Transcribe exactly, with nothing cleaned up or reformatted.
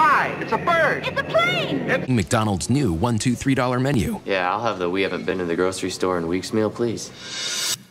sky. It's a bird. It's a plane. It McDonald's new one, two, three dollar menu. Yeah, I'll have the we haven't been to the grocery store in weeks meal, please.